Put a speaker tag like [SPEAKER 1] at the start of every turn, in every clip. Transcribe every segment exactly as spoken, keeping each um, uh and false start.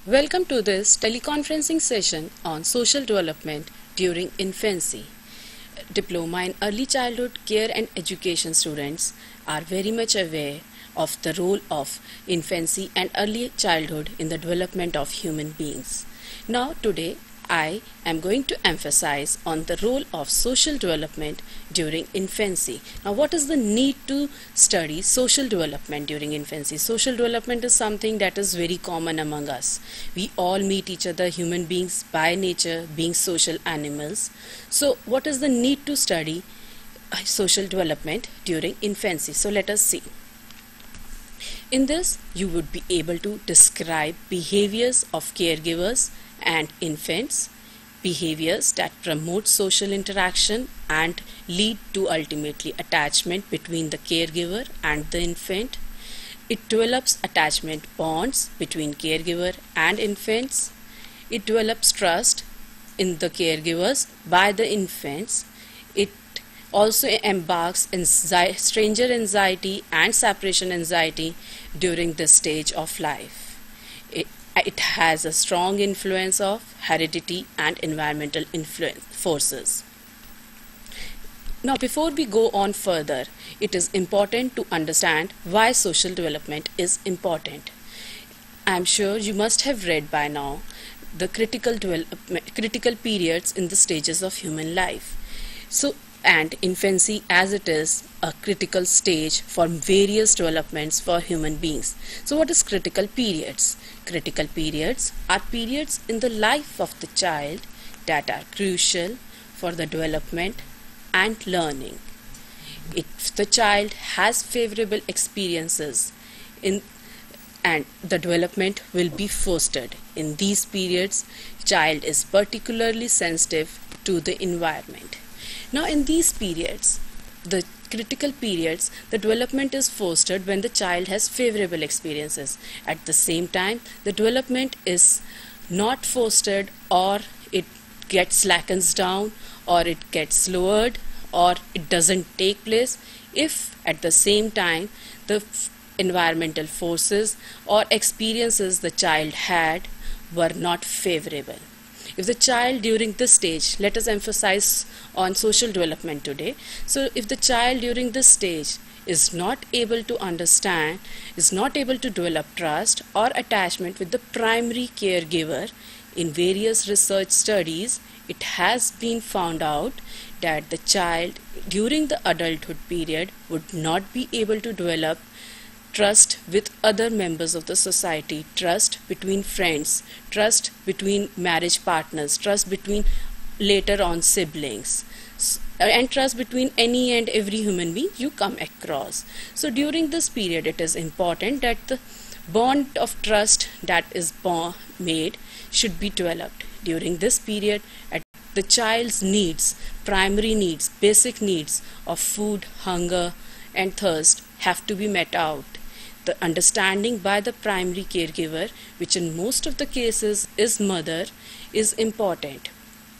[SPEAKER 1] Welcome to this teleconferencing session on social development during infancy. Diploma in Early Childhood Care and Education students are very much aware of the role of infancy and early childhood in the development of human beings. Now today I am going to emphasize on the role of social development during infancy. Now what is the need to study social development during infancy? Social development is something that is very common among us. We all meet each other, human beings by nature being social animals. So what is the need to study social development during infancy? So let us see. In this you would be able to describe behaviors of caregivers and infants, behaviors that promote social interaction and lead to ultimately attachment between the caregiver and the infant. It develops attachment bonds between caregiver and infants. It develops trust in the caregivers by the infants. It also embarks in stranger anxiety and separation anxiety during this stage of life. It, it has a strong influence of heredity and environmental influence forces. Now before we go on further, it is important to understand why social development is important. I am sure you must have read by now the critical development, critical periods in the stages of human life. So and infancy as it is a critical stage for various developments for human beings. So what is critical periods? Critical periods are periods in the life of the child that are crucial for the development and learning. If the child has favorable experiences in and the development will be fostered. In these periods, child is particularly sensitive to the environment. Now in these periods, the critical periods, the development is fostered when the child has favorable experiences. At the same time, the development is not fostered, or it gets slackens down, or it gets lowered, or it doesn't take place if at the same time the environmental forces or experiences the child had were not favorable. If the child during this stage, let us emphasize on social development today. So if the child during this stage is not able to understand, is not able to develop trust or attachment with the primary caregiver, in various research studies, it has been found out that the child during the adulthood period would not be able to develop trust with other members of the society, trust between friends, trust between marriage partners, trust between later on siblings, and trust between any and every human being you come across. So during this period it is important that the bond of trust that is made should be developed. During this period, at the child's needs, primary needs, basic needs of food, hunger and thirst have to be met out. The understanding by the primary caregiver, which in most of the cases is mother, is important.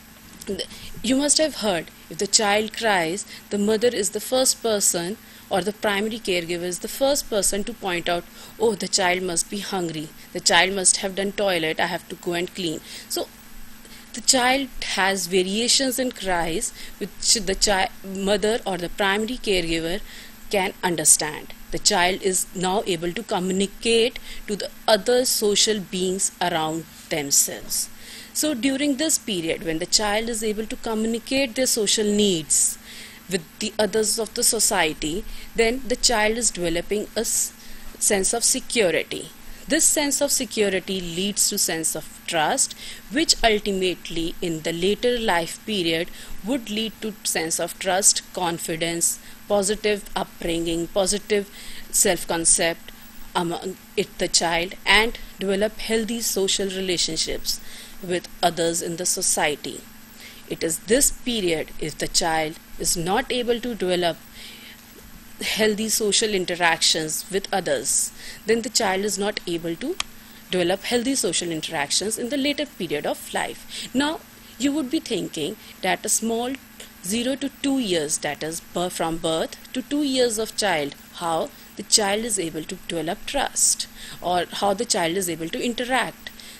[SPEAKER 1] You must have heard, if the child cries, the mother is the first person, or the primary caregiver is the first person to point out, oh, the child must be hungry, the child must have done toilet, I have to go and clean. So the child has variations in cries which the child, mother or the primary caregiver can understand. The child is now able to communicate to the other social beings around themselves. So during this period, when the child is able to communicate their social needs with the others of the society, then the child is developing a sense of security. This sense of security leads to sense of trust, which ultimately in the later life period would lead to sense of trust, confidence, positive upbringing, positive self-concept among it the child, and develop healthy social relationships with others in the society. It is this period, if the child is not able to develop healthy social interactions with others, then the child is not able to develop healthy social interactions in the later period of life. Now you would be thinking that a small zero to two years, that is from birth to two years of child, how the child is able to develop trust or how the child is able to interact.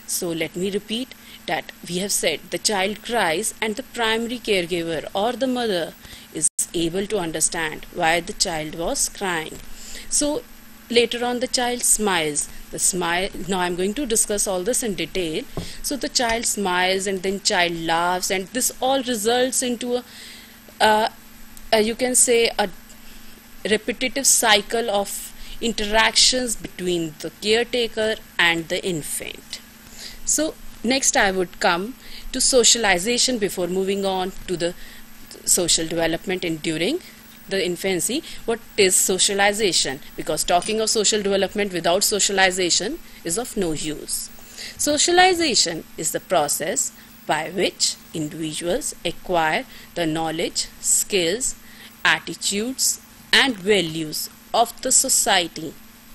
[SPEAKER 1] So let me repeat that we have said the child cries and the primary caregiver or the mother is able to understand why the child was crying. So later on the child smiles. The smile, now I'm going to discuss all this in detail. So the child smiles and then child laughs, and this all results into a, uh, uh, you can say a repetitive cycle of interactions between the caretaker and the infant. So next I would come to socialization before moving on to the social development in during the infancy. What is socialization? Because talking of social development without socialization is of no use. Socialization is the process by which individuals acquire the knowledge, skills, attitudes and values of the society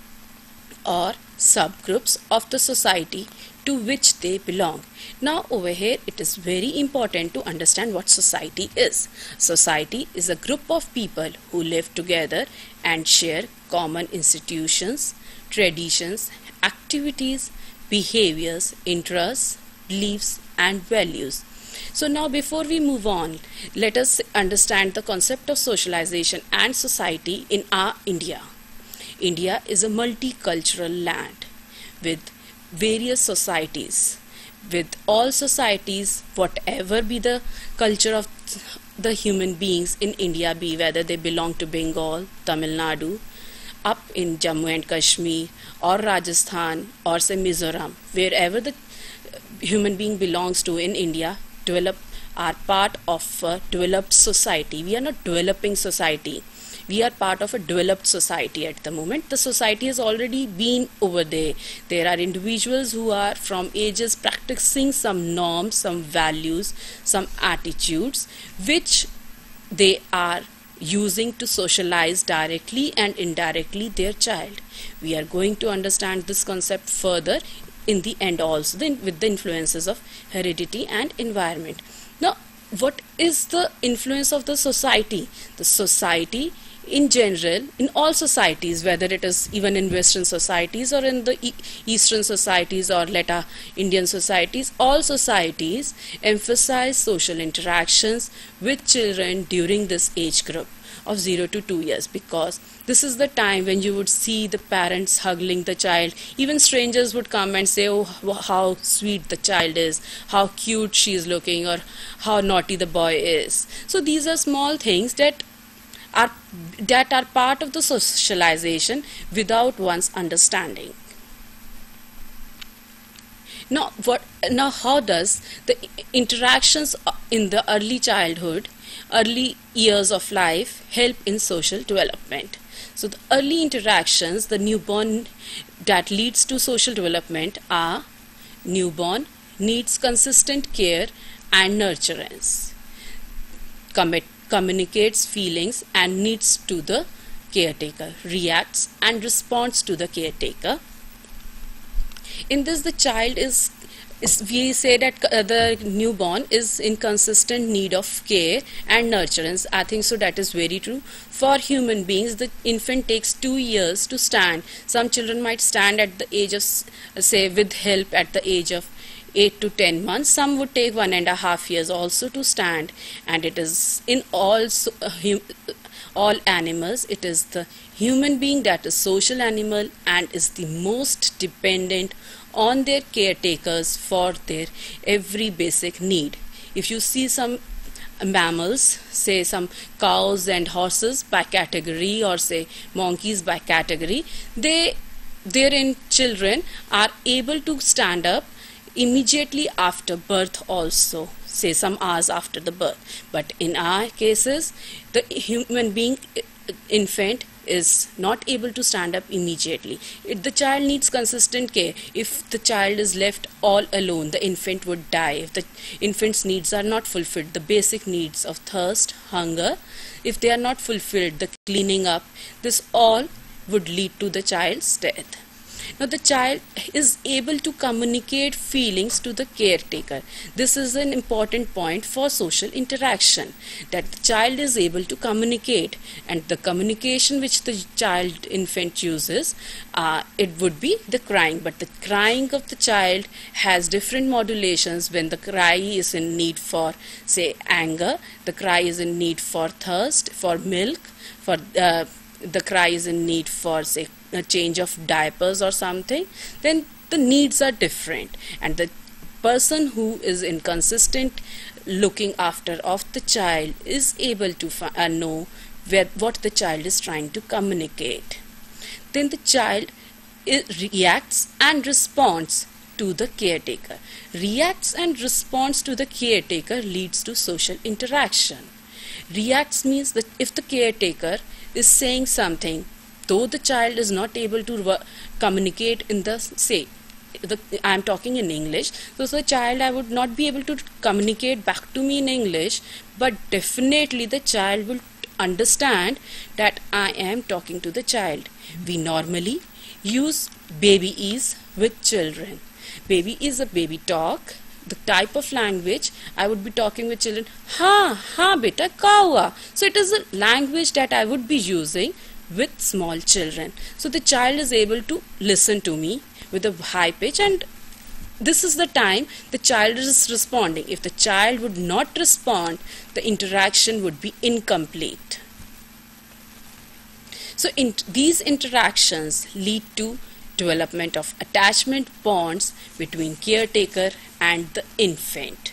[SPEAKER 1] or subgroups of the society to which they belong. Now over here it is very important to understand what society is. Society is a group of people who live together and share common institutions, traditions, activities, behaviors, interests, beliefs and values. So now before we move on, let us understand the concept of socialization and society in our India. India is a multicultural land with various societies. With all societies, whatever be the culture of the human beings in India be, whether they belong to Bengal, Tamil Nadu, up in Jammu and Kashmir or Rajasthan or say Mizoram, wherever the human being belongs to in India, develop are part of a developed society. We are not developing society. We are part of a developed society at the moment. The society has already been over there. There are individuals who are from ages practicing some norms, some values, some attitudes, which they are using to socialize directly and indirectly their child. We are going to understand this concept further in the end also, then with the influences of heredity and environment. Now, what is the influence of the society? The society in general, in all societies, whether it is even in Western societies or in the e Eastern societies or later Indian societies, all societies emphasize social interactions with children during this age group of zero to two years, because this is the time when you would see the parents hugging the child. Even strangers would come and say, oh, how sweet the child is, how cute she is looking, or how naughty the boy is. So these are small things that are that are part of the socialization without one's understanding. Now, what now how does the interactions in the early childhood, early years of life help in social development? So the early interactions, the newborn that leads to social development are: newborn needs consistent care and nurturance, commit communicates feelings and needs to the caretaker, reacts and responds to the caretaker. In this, the child is, is we say that uh, the newborn is in consistent need of care and nurturance. I think so that is very true. For human beings, the infant takes two years to stand. Some children might stand at the age of, say, with help at the age of eight to ten months. Some would take one and a half years also to stand, and it is in all uh, hum, all animals, it is the human being that is social animal and is the most dependent on their caretakers for their every basic need. If you see some mammals, say some cows and horses by category, or say monkeys by category, they therein children are able to stand up immediately after birth also, say some hours after the birth. But in our cases, the human being infant is not able to stand up immediately. It, the child needs consistent care. If the child is left all alone, the infant would die. If the infant's needs are not fulfilled, the basic needs of thirst, hunger, if they are not fulfilled, the cleaning up, this all would lead to the child's death. Now the child is able to communicate feelings to the caretaker. This is an important point for social interaction, that the child is able to communicate, and the communication which the child infant uses, uh, it would be the crying, but the crying of the child has different modulations. When the cry is in need for, say, anger, the cry is in need for thirst, for milk, for uh, the cry is in need for, say, a change of diapers or something, then the needs are different, and the person who is inconsistent looking after of the child is able to uh, know where, what the child is trying to communicate. Then the child reacts and responds to the caretaker. Reacts and responds to the caretaker leads to social interaction. Reacts means that if the caretaker is saying something, though the child is not able to communicate in the, say, the, I am talking in English, so the child I would not be able to communicate back to me in English, but definitely the child will understand that I am talking to the child. We normally use baby ease with children. Baby is a baby talk. The type of language I would be talking with children, ha, ha beta, kawa. So it is a language that I would be using with small children. So the child is able to listen to me with a high pitch, and this is the time the child is responding. If the child would not respond, the interaction would be incomplete. So in these interactions lead to development of attachment bonds between caretaker and the infant.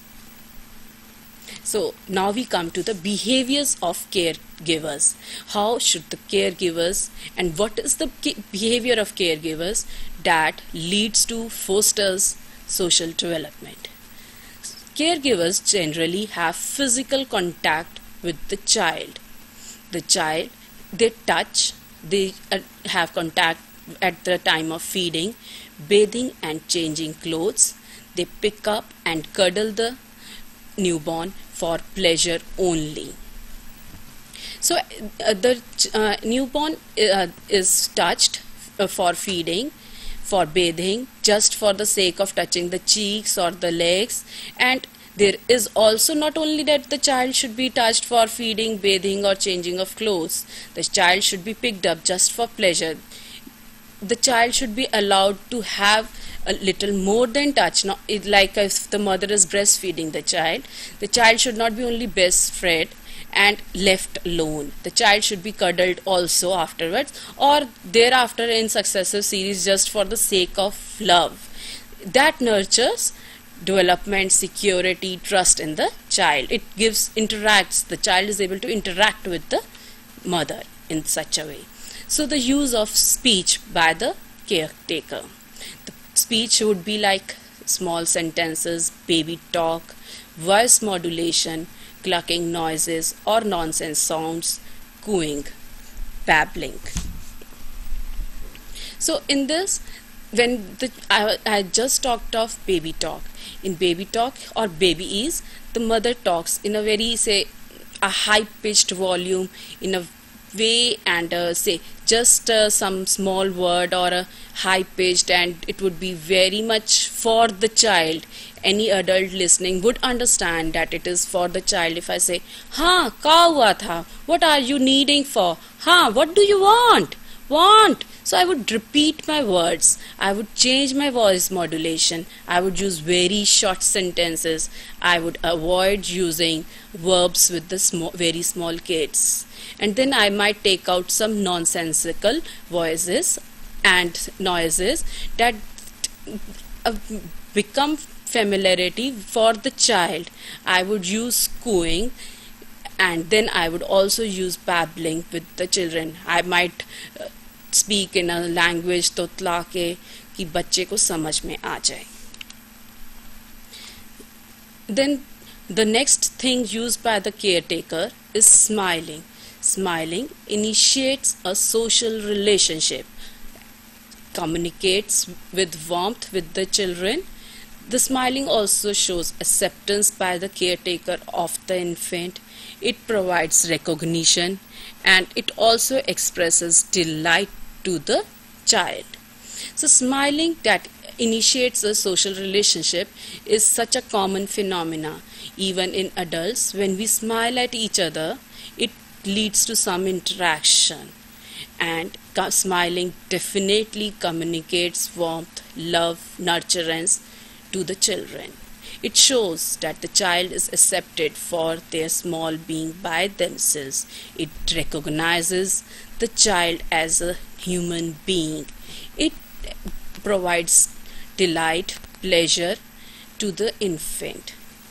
[SPEAKER 1] So now we come to the behaviors of caregivers. How should the caregivers, and what is the behavior of caregivers that leads to fosters social development? Caregivers generally have physical contact with the child. The child, they touch, they uh, have contact at the time of feeding, bathing and changing clothes. They pick up and cuddle the newborn for pleasure only. So uh, the uh, newborn uh, is touched uh, for feeding, for bathing, just for the sake of touching the cheeks or the legs. And there is also not only that the child should be touched for feeding, bathing or changing of clothes. The child should be picked up just for pleasure. The child should be allowed to have a little more than touch. Now, it, like if the mother is breastfeeding the child, the child should not be only breastfed and left alone. The child should be cuddled also afterwards, or thereafter in successive series, just for the sake of love. That nurtures development, security, trust in the child. It gives, interacts, the child is able to interact with the mother in such a way. So the use of speech by the caretaker. The speech would be like small sentences, baby talk, voice modulation, clucking noises or nonsense sounds, cooing, babbling. So in this, when the, I, I just talked of baby talk. In baby talk or baby ease, the mother talks in a very, say, a high-pitched volume, in a way, and uh, say just uh, some small word or a high pitched, and it would be very much for the child. Any adult listening would understand that it is for the child. If I say, ha, kya hua tha? What are you needing for? Ha, what do you want? Want. So I would repeat my words. I would change my voice modulation. I would use very short sentences. I would avoid using verbs with the small, very small kids. And then I might take out some nonsensical voices and noises that uh, become familiarity for the child. I would use cooing, and then I would also use babbling with the children. I might uh, speak in a language तोतला के कि बच्चे को समझ में आ जाए. Then the next thing used by the caretaker is smiling. Smiling initiates a social relationship, communicates with warmth with the children. The smiling also shows acceptance by the caretaker of the infant. It provides recognition, and it also expresses delight to the child. So smiling that initiates a social relationship is such a common phenomena. Even in adults, when we smile at each other, it leads to some interaction. And co- smiling definitely communicates warmth, love, nurturance to the children. It shows that the child is accepted for their small being by themselves. It recognizes the child as a human being. It provides delight, pleasure to the infant.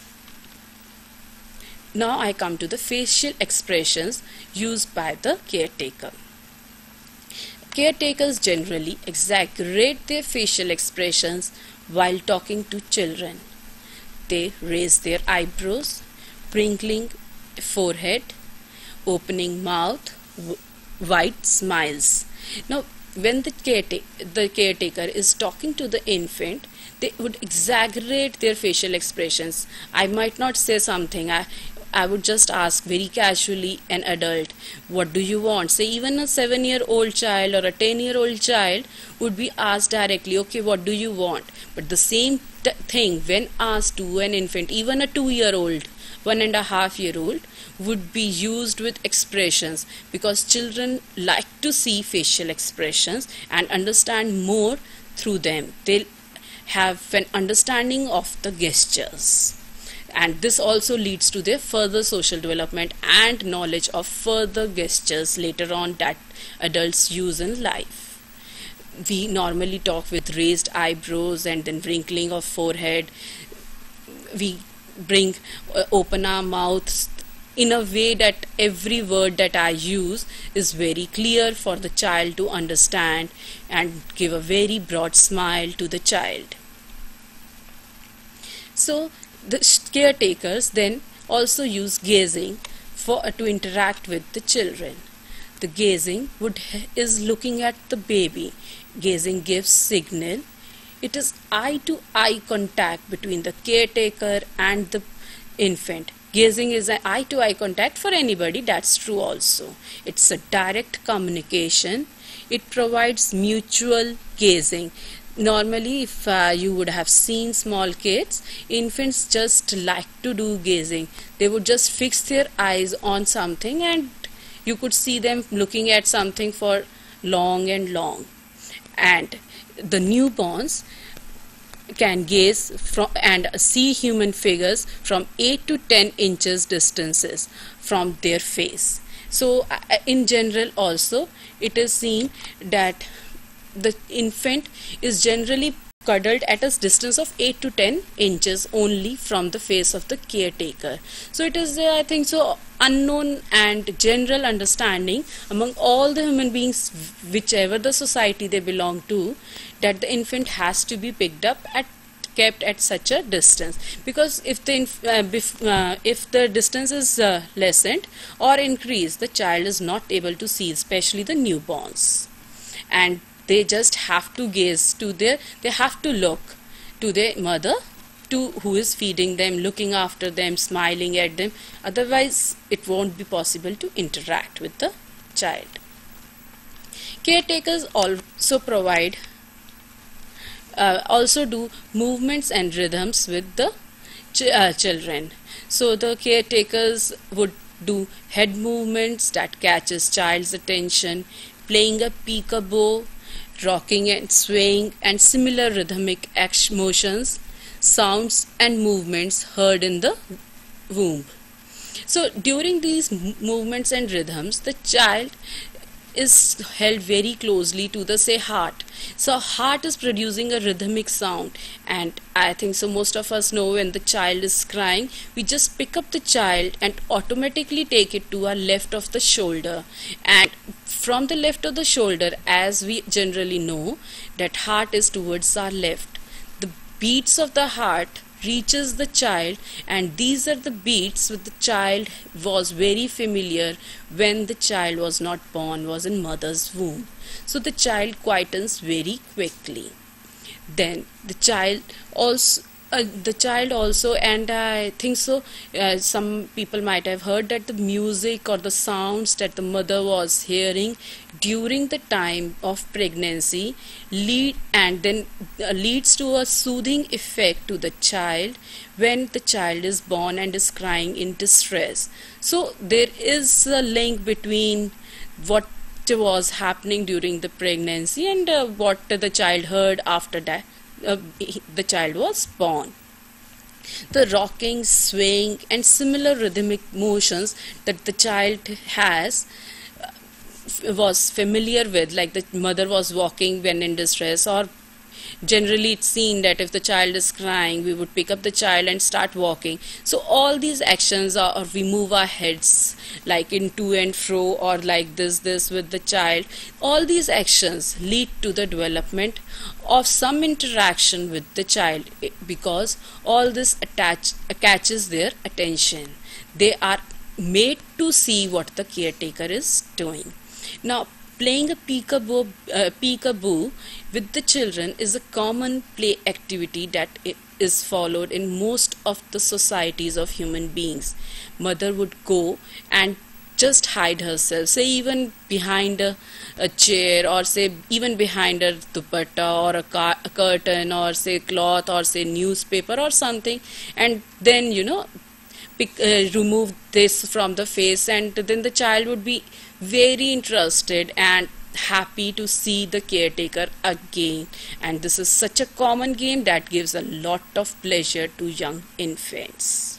[SPEAKER 1] Now I come to the facial expressions used by the caretaker. Caretakers generally exaggerate their facial expressions while talking to children. They raise their eyebrows, wrinkling forehead, opening mouth, wide smiles. Now, when the caretaker, the caretaker is talking to the infant, they would exaggerate their facial expressions. I might not say something. I, I would just ask very casually an adult, what do you want? Say even a seven year old child or a ten year old child would be asked directly, okay, what do you want? But the same t- thing when asked to an infant, even a two year old, one and a half year old, would be used with expressions, because children like to see facial expressions and understand more through them. They have an understanding of the gestures. And this also leads to their further social development and knowledge of further gestures later on that adults use in life. We normally talk with raised eyebrows and then wrinkling of forehead. We bring uh, open our mouths in a way that every word that I use is very clear for the child to understand, and give a very broad smile to the child. So the caretakers then also use gazing for uh, to interact with the children. The gazing would is looking at the baby. Gazing gives signal. It is eye to eye contact between the caretaker and the infant. Gazing is an eye to eye contact for anybody, that's true also. It's a direct communication. It provides mutual gazing. Normally, if uh, you would have seen small kids, infants just like to do gazing. They would just fix their eyes on something and you could see them looking at something for long and long. And the newborns can gaze from and see human figures from eight to ten inches distances from their face. So uh, in general also it is seen that the infant is generally cuddled at a distance of eight to ten inches only from the face of the caretaker. So it is uh, I think so unknown and general understanding among all the human beings, whichever the society they belong to, that the infant has to be picked up at kept at such a distance, because if the inf- uh, bef- uh, if the distance is uh, lessened or increased, the child is not able to see, especially the newborns, and they just have to gaze to their they have to look to their mother, to who is feeding them, looking after them, smiling at them. Otherwise it won't be possible to interact with the child. Caretakers also provide uh, also do movements and rhythms with the ch- uh, children. So the caretakers would do head movements that catches child's attention, playing a peekaboo, rocking and swaying, and similar rhythmic action motions, sounds and movements heard in the womb. So during these m- movements and rhythms, the child is held very closely to the say heart. So heart is producing a rhythmic sound, and I think so most of us know when the child is crying, we just pick up the child and automatically take it to our left of the shoulder, and from the left of the shoulder, as we generally know that heart is towards our left, the beats of the heart reaches the child, and these are the beats with the child was very familiar when the child was not born, was in mother's womb. So the child quietens very quickly. Then the child also uh, the child also, and I think so, uh, some people might have heard that the music or the sounds that the mother was hearing during the time of pregnancy lead and then uh, leads to a soothing effect to the child when the child is born and is crying in distress. So there is a link between what was happening during the pregnancy and uh, what the child heard after that uh, the child was born. The rocking, swaying and similar rhythmic motions that the child has uh, was familiar with, like the mother was walking when in distress, or generally it's seen that if the child is crying we would pick up the child and start walking. So all these actions are, or we move our heads like in to and fro, or like this this with the child, all these actions lead to the development of some interaction with the child, because all this attach catches their attention. They are made to see what the caretaker is doing. Now, playing a peekaboo, uh, peekaboo with the children is a common play activity that is followed in most of the societies of human beings. Mother would go and just hide herself, say even behind a, a chair, or say even behind a dupatta or a, a curtain, or say cloth, or say newspaper or something, and then you know pick, uh, remove this from the face, and then the child would be very interested and happy to see the caretaker again. And this is such a common game that gives a lot of pleasure to young infants.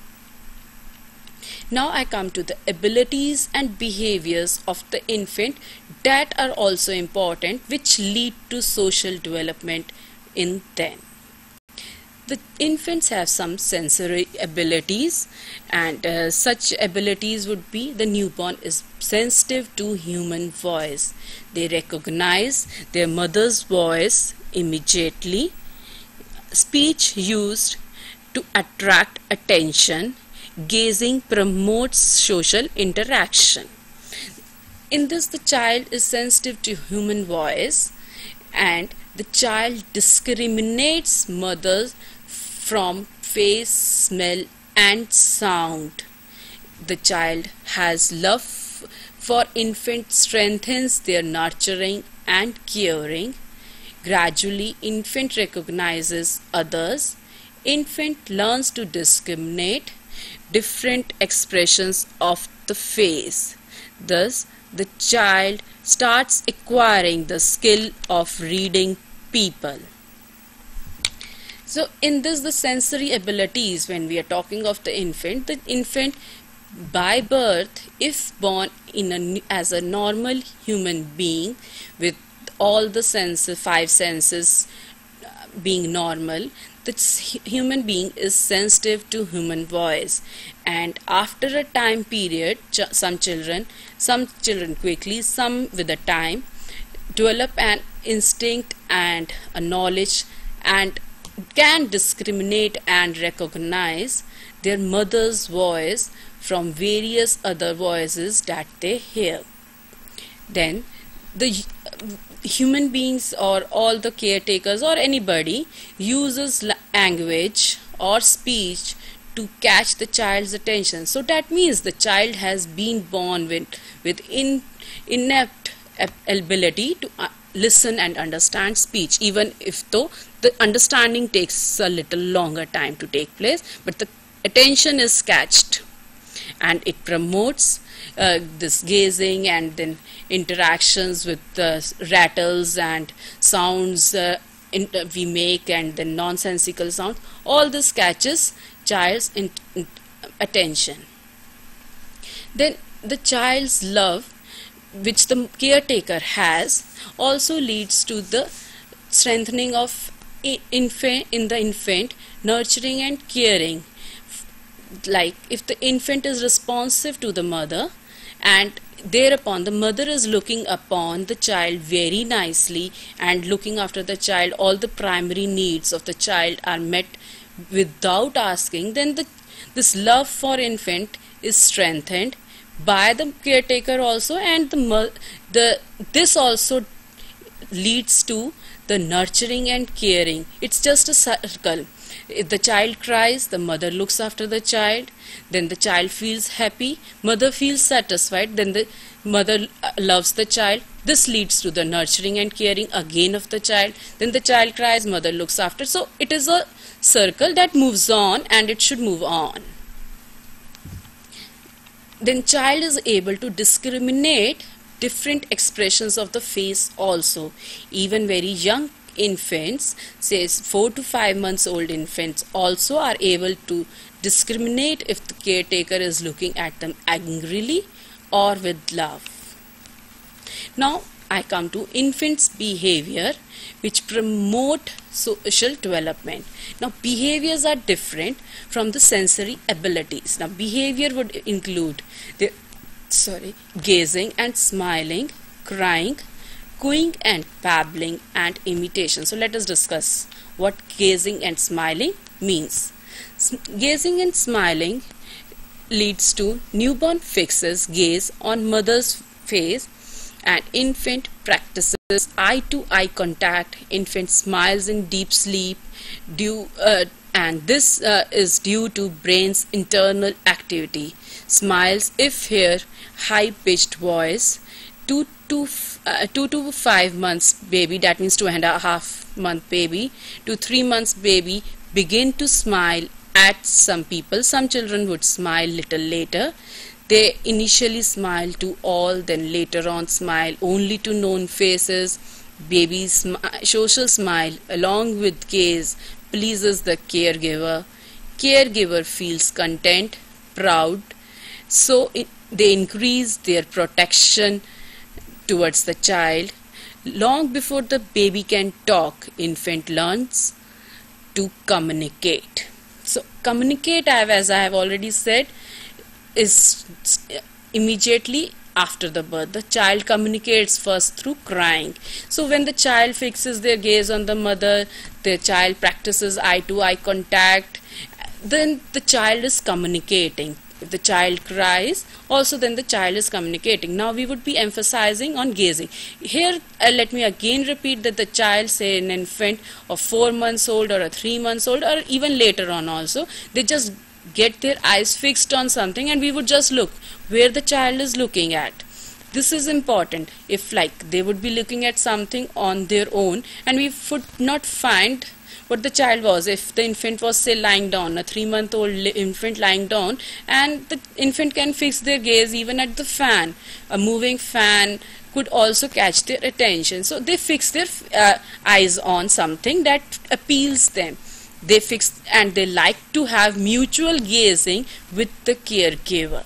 [SPEAKER 1] Now I come to the abilities and behaviors of the infant that are also important, which lead to social development in them. The infants have some sensory abilities, and uh, such abilities would be: the newborn is sensitive to human voice. They recognize their mother's voice immediately. Speech used to attract attention. Gazing promotes social interaction. In this, the child is sensitive to human voice, and the child discriminates mothers from face, smell and sound. The child has love for infant, strengthens their nurturing and caring. Gradually, infant recognizes others. Infant learns to discriminate different expressions of the face. Thus, the child starts acquiring the skill of reading people. So in this, the sensory abilities, when we are talking of the infant, the infant by birth, if born in a, as a normal human being with all the senses, five senses being normal, this human being is sensitive to human voice. And after a time period, ch some children, some children quickly, some with a time, develop an instinct and a knowledge, and can discriminate and recognize their mother's voice from various other voices that they hear. Then the human beings or all the caretakers or anybody uses language or speech to catch the child's attention. So that means the child has been born with, with in, inept ability to uh, listen and understand speech, even if though the understanding takes a little longer time to take place, but the attention is catched, and it promotes uh, this gazing and then interactions with uh, rattles and sounds uh, in, uh, we make, and then nonsensical sounds. All this catches child's in, in, attention. Then the child's love, which the caretaker has, also leads to the strengthening of infant in the infant, nurturing and caring. Like if the infant is responsive to the mother, and thereupon the mother is looking upon the child very nicely and looking after the child, all the primary needs of the child are met without asking, then the this love for infant is strengthened by the caretaker also, and the the this also leads to the nurturing and caring. It's just a circle. If the child cries, the mother looks after the child, then the child feels happy, mother feels satisfied, then the mother loves the child. This leads to the nurturing and caring again of the child. Then the child cries, mother looks after. So it is a circle that moves on, and it should move on. Then child is able to discriminate different expressions of the face also. Even very young infants, says four to five months old infants, also are able to discriminate if the caretaker is looking at them angrily or with love. Now I come to infants' behavior, which promote social development. Now behaviors are different from the sensory abilities. Now behavior would include the sorry gazing and smiling, crying, cooing and babbling, and imitation. So let us discuss what gazing and smiling means. S gazing and smiling leads to newborn fixes gaze on mother's face, and infant practices eye-to-eye contact. Infant smiles in deep sleep, due, uh, and this uh, is due to brain's internal activity. Smiles if hear high-pitched voice. Two to uh, two to five months baby, that means two and a half month baby to three months baby, begin to smile at some people. Some children would smile little later. They initially smile to all, then later on smile only to known faces. Baby's sm social smile along with gaze pleases the caregiver. Caregiver feels content, proud, so it, they increase their protection towards the child. Long before the baby can talk, infant learns to communicate. So communicate, as I have already said, is immediately after the birth. The child communicates first through crying. So when the child fixes their gaze on the mother, the child practices eye-to-eye contact, then the child is communicating. If the child cries, also then the child is communicating. Now we would be emphasizing on gazing. Here uh, let me again repeat that the child, say an infant of four months old or a three months old, or even later on also, they just get their eyes fixed on something, and we would just look where the child is looking at. This is important. If like they would be looking at something on their own and we would not find what the child was, if the infant was say lying down, a three month old infant lying down, and the infant can fix their gaze even at the fan, a moving fan could also catch their attention. So they fix their uh, eyes on something that appeals them. They fix and they like to have mutual gazing with the caregiver.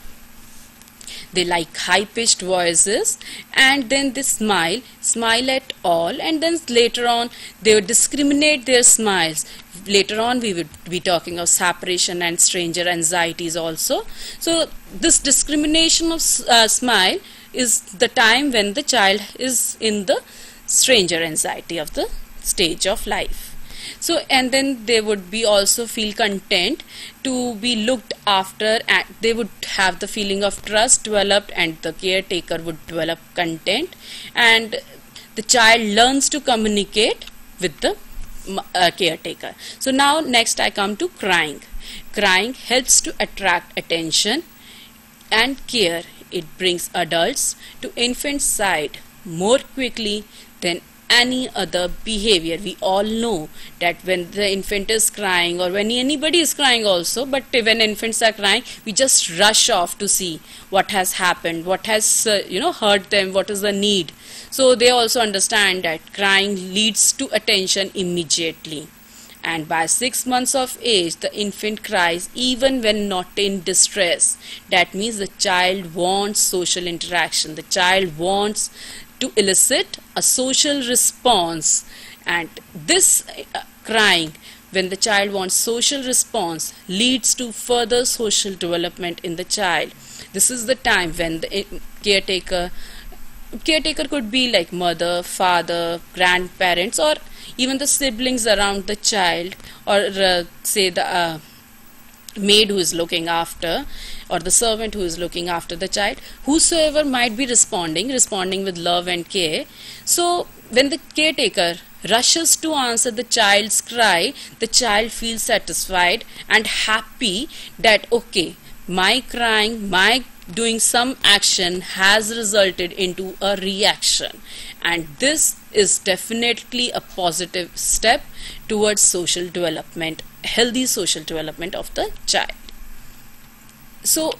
[SPEAKER 1] They like high-pitched voices, and then they smile, smile at all, and then later on they would discriminate their smiles. Later on we would be talking of separation and stranger anxieties also. So this discrimination of uh, smile is the time when the child is in the stranger anxiety of the stage of life. So and then they would be also feel content to be looked after, and they would have the feeling of trust developed, and the caretaker would develop content, and the child learns to communicate with the uh, caretaker. So now next I come to crying. Crying helps to attract attention and care. It brings adults to infant's side more quickly than any other behavior. We all know that when the infant is crying, or when anybody is crying also, but when infants are crying, we just rush off to see what has happened, what has uh, you know hurt them, what is the need. So they also understand that crying leads to attention immediately. And by six months of age, the infant cries even when not in distress. That means the child wants social interaction. The child wants to elicit a social response, and this uh, crying when the child wants social response leads to further social development in the child. This is the time when the caretaker caretaker could be like mother, father, grandparents, or even the siblings around the child, or uh, say the uh, maid who is looking after, or the servant who is looking after the child, whosoever might be responding responding with love and care. So when the caretaker rushes to answer the child's cry, the child feels satisfied and happy that okay, my crying, my doing some action has resulted into a reaction, and this is definitely a positive step towards social development, healthy social development of the child. So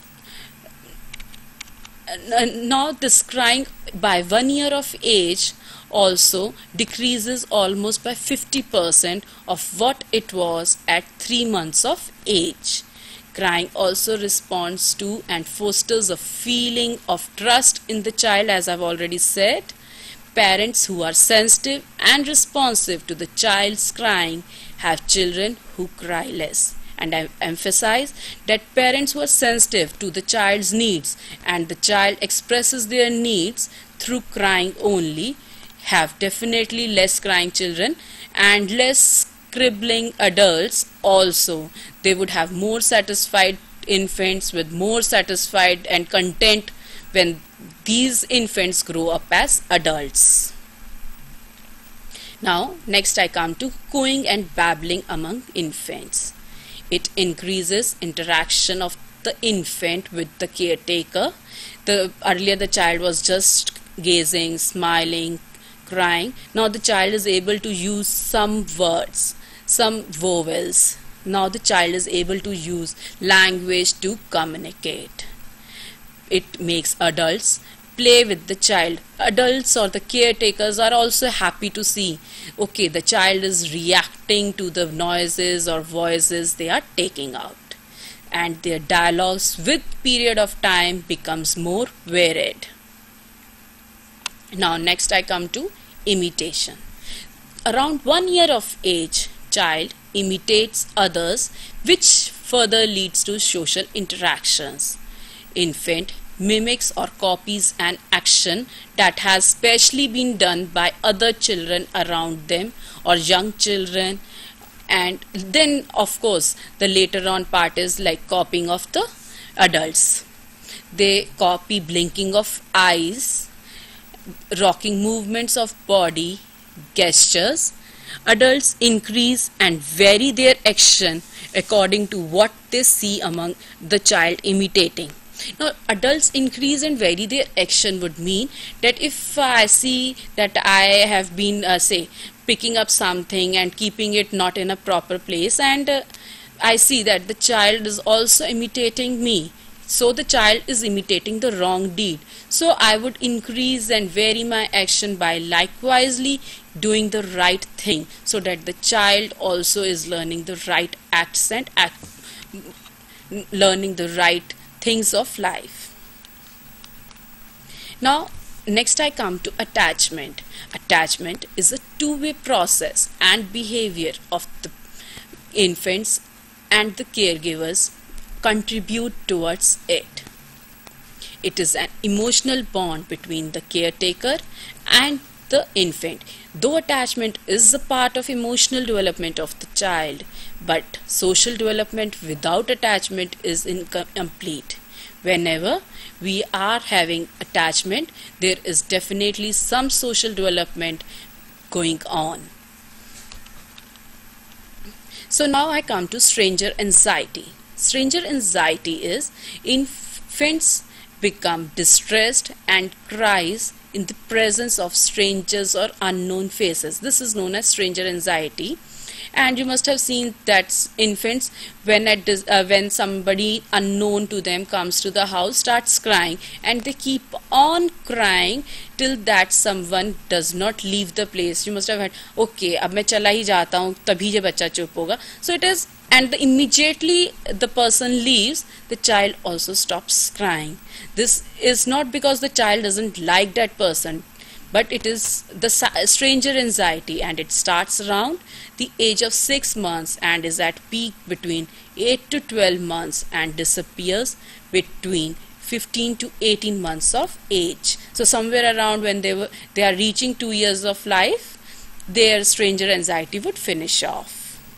[SPEAKER 1] uh, now this crying by one year of age also decreases almost by fifty percent of what it was at three months of age. Crying also responds to and fosters a feeling of trust in the child, as I've already said. Parents who are sensitive and responsive to the child's crying have children who cry less. And I emphasize that parents who are sensitive to the child's needs and the child expresses their needs through crying only have definitely less crying children and less cribbling adults also. They would have more satisfied infants with more satisfied and content when these infants grow up as adults. Now next I come to cooing and babbling among infants. It increases interaction of the infant with the caretaker. The earlier the child was just gazing, smiling, crying. Now the child is able to use some words, some vowels. Now the child is able to use language to communicate. It makes adults play with the child. Adults or the caretakers are also happy to see, okay, the child is reacting to the noises or voices they are taking out, and their dialogues with period of time becomes more varied. Now next I come to imitation. Around one year of age, child imitates others, which further leads to social interactions. Infant mimics or copies an action that has specially been done by other children around them or young children, and then of course the later on part is like copying of the adults. They copy blinking of eyes, rocking movements of body, gestures. Adults increase and vary their action according to what they see among the child imitating. Now adults increase and vary their action would mean that if uh, I see that I have been uh, say picking up something and keeping it not in a proper place, and uh, I see that the child is also imitating me, so the child is imitating the wrong deed, so I would increase and vary my action by likewise doing the right thing, so that the child also is learning the right acts and act, learning the right things of life. Now next I come to attachment. Attachment is a two-way process and behavior of the infants, and the caregivers contribute towards it. It is an emotional bond between the caretaker and the infant. Though attachment is a part of emotional development of the child, but social development without attachment is incomplete. Whenever we are having attachment, there is definitely some social development going on. So now I come to stranger anxiety. Stranger anxiety is infants become distressed and cries in the presence of strangers or unknown faces. This is known as stranger anxiety. And you must have seen that infants, when at this, uh, when somebody unknown to them comes to the house, starts crying, and they keep on crying till that someone does not leave the place. You must have heard, okay, अब मैं चला ही जाता हूँ, तभी ये बच्चा चुप होगा. So it is, and the, immediately the person leaves, the child also stops crying. This is not because the child doesn't like that person, but it is the stranger anxiety, and it starts around the age of six months and is at peak between eight to twelve months and disappears between fifteen to eighteen months of age. So somewhere around when they were they are reaching two years of life, their stranger anxiety would finish off.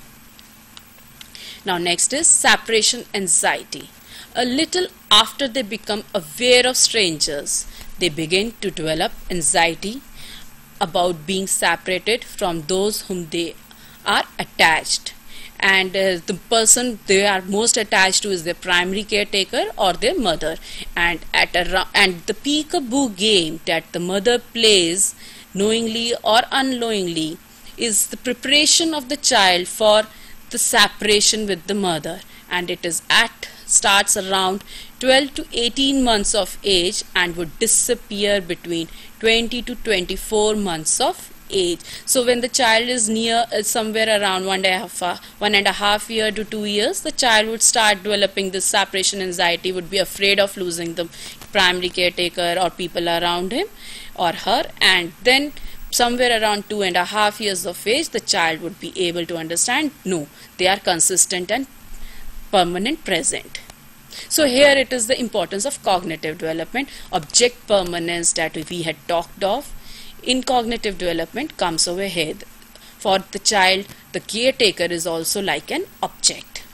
[SPEAKER 1] Now next is separation anxiety. A little after they become aware of strangers, they begin to develop anxiety about being separated from those whom they are attached, and uh, the person they are most attached to is their primary caretaker or their mother. And at a and the peekaboo game that the mother plays, knowingly or unknowingly, is the preparation of the child for the separation with the mother, and it is at starts around twelve to eighteen months of age and would disappear between twenty to twenty-four months of age. So when the child is near uh, somewhere around one and a half uh, one and a half year to two years, the child would start developing this separation anxiety, would be afraid of losing the primary caretaker or people around him or her, and then somewhere around two and a half years of age, the child would be able to understand, no, they are consistent and permanent present. So here it is the importance of cognitive development. Object permanence that we had talked of in cognitive development comes over here. For the child, the caretaker is also like an object.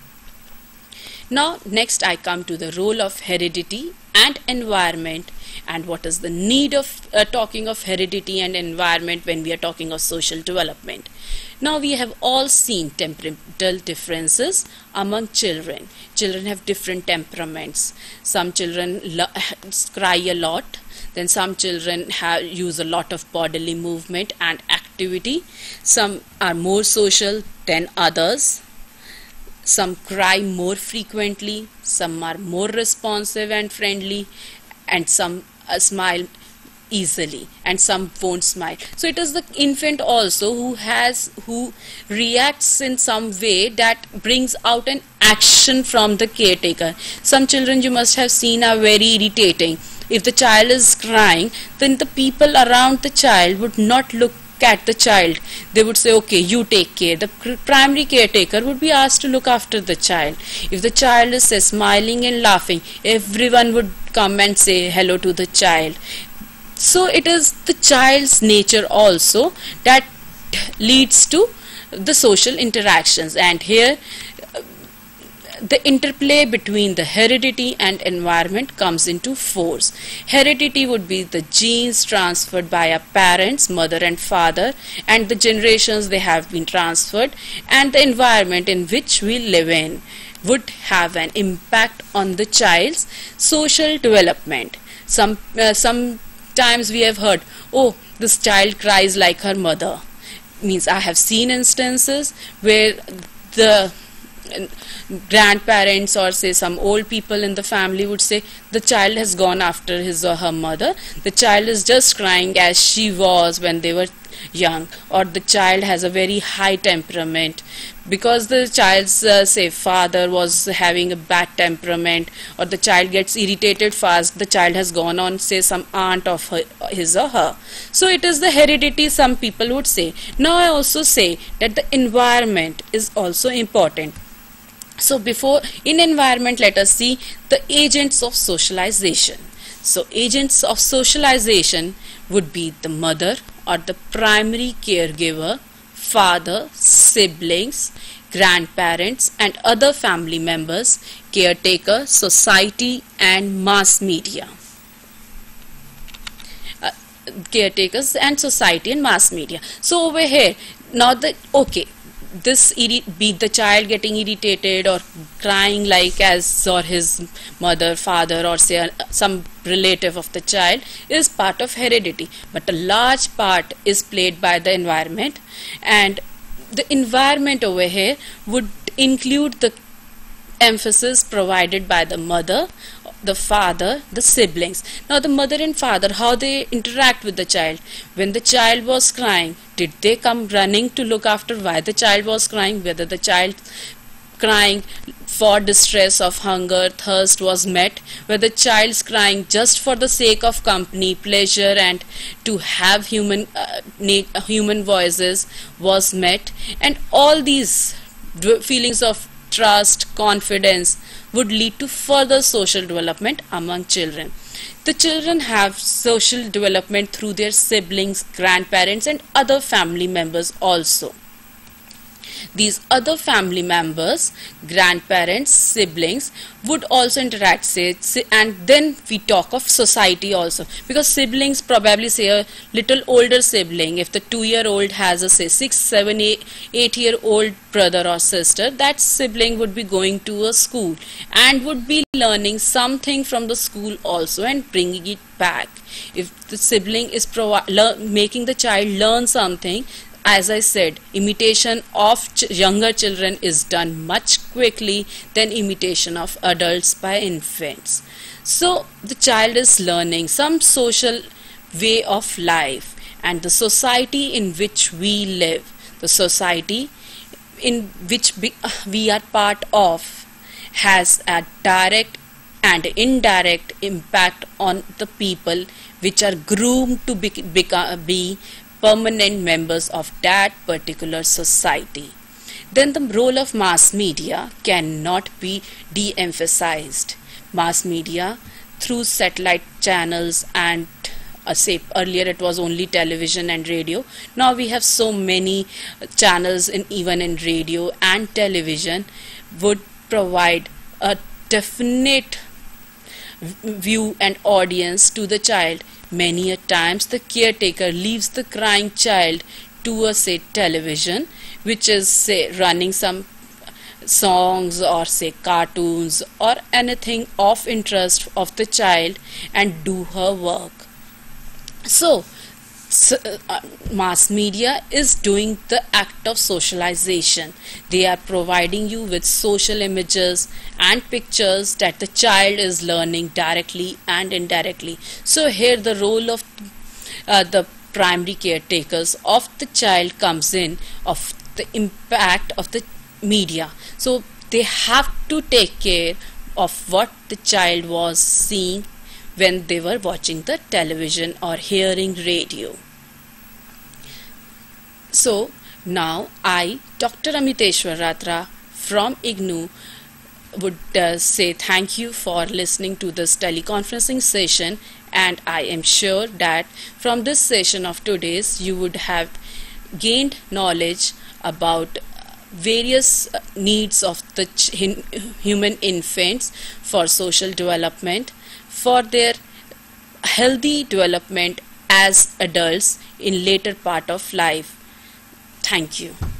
[SPEAKER 1] Now next I come to the role of heredity and environment, and what is the need of uh, talking of heredity and environment when we are talking of social development. Now we have all seen temperamental differences among children. Children have different temperaments. Some children cry a lot, then some children have, use a lot of bodily movement and activity. Some are more social than others. Some cry more frequently, some are more responsive and friendly, and some uh, smile easily, and some won't smile. So it is the infant also who has who reacts in some way that brings out an action from the caretaker. Some children you must have seen are very irritating. If the child is crying, then the people around the child would not look at the child. They would say, okay, you take care. The primary caretaker would be asked to look after the child. If the child is say, smiling and laughing, everyone would come and say hello to the child. So it is the child's nature also that leads to the social interactions, and here the interplay between the heredity and environment comes into force. Heredity would be the genes transferred by our parents, mother and father, and the generations they have been transferred, and the environment in which we live in would have an impact on the child's social development. Some uh, sometimes we have heard, oh, this child cries like her mother. Means I have seen instances where the grandparents or say some old people in the family would say the child has gone after his or her mother, the child is just crying as she was when they were young, or the child has a very high temperament because the child's uh, say father was having a bad temperament, or the child gets irritated fast, the child has gone on say some aunt of her, his or her. So it is the heredity, some people would say. Now I also say that the environment is also important. So before in environment, let us see the agents of socialization. So agents of socialization would be the mother or the primary caregiver, father, siblings, grandparents and other family members, caretaker, society and mass media. Uh, caretakers and society and mass media. So over here, now the, okay, this be the child getting irritated or crying like as or his mother, father or say some relative of the child is part of heredity, but a large part is played by the environment, and the environment over here would include the emphasis provided by the mother, the father, the siblings. Now the mother and father, how they interact with the child. When the child was crying, did they come running to look after why the child was crying, whether the child crying for distress of hunger, thirst was met, whether the child's crying just for the sake of company, pleasure and to have human uh, human voices was met, and all these feelings of trust, confidence would lead to further social development among children. The children have social development through their siblings, grandparents and other family members also. these other family members, grandparents, siblings would also interact, say, and then we talk of society also, because siblings, probably say a little older sibling, if the two-year-old has a say six, seven, eight, eight-year-old brother or sister, that sibling would be going to a school and would be learning something from the school also and bringing it back. If the sibling is making the child learn something, as I said, imitation of ch younger children is done much quickly than imitation of adults by infants. So the child is learning some social way of life, and the society in which we live, the society in which we are part of, has a direct and indirect impact on the people which are groomed to be, be permanent members of that particular society. Then the role of mass media cannot be de-emphasized. Mass media through satellite channels and uh, say earlier it was only television and radio. Now we have so many channels in even in radio and television would provide a definite view and audience to the child. Many a times the caretaker leaves the crying child to a say television, which is say running some songs or say cartoons or anything of interest of the child, and do her work. So, so uh, mass media is doing the act of socialization. They are providing you with social images and pictures that the child is learning directly and indirectly. So here the role of uh, the primary caretakers of the child comes in, of the impact of the media. So they have to take care of what the child was seeing when they were watching the television or hearing radio. So now I, Doctor Amiteshwar Ratra from I G N U, would uh, say thank you for listening to this teleconferencing session, and I am sure that from this session of today's you would have gained knowledge about various needs of the human infants for social development, for their healthy development as adults in later part of life. Thank you.